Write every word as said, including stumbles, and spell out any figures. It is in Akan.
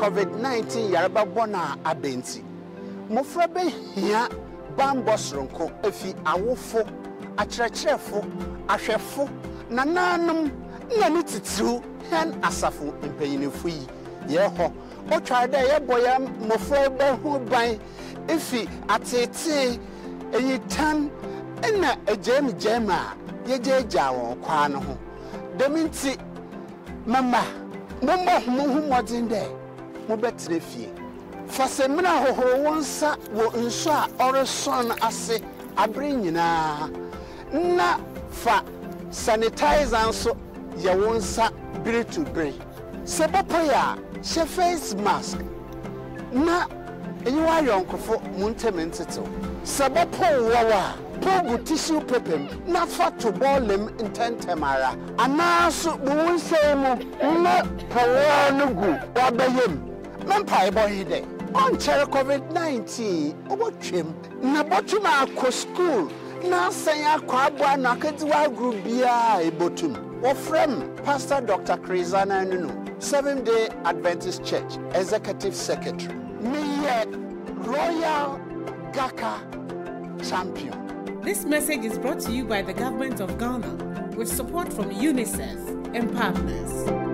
COVID nineteen yaraba bona abenti. Mofra be hia bambosronko efi awofo, akyerɛkyerɛfo, ahwɛfo, nananum na ne titiru hen asafo mpanyinifo yi. Ye ho, o try da ye boya mofra be ho ban efi atete eyitan na ejemi jema ye jeja won kwa no ho. Deminti mama Mumba muhu modin de mo betre fie fasemina hohoro wonsa wo nso a oreson ase abre nyina na fa sanitizer nso ye wonsa biri to biri sebopo ya she face mask na enyi wa yonkofo muntementetew sebopo wawa pogu tissue paper na fa to bolem intentemara anaso buwunsemu na pawa no gu wabeyem mempa ebo hide on chere COVID nineteen obotwem na botuma akọ school na san akọ abo na kediwa group bia ebotum ofrem Pastor Doctor Krizana Nunu, Seventh Day Adventist Church Executive Secretary me Royal Gaka Champion. This message is brought to you by the Government of Ghana with support from UNICEF and partners.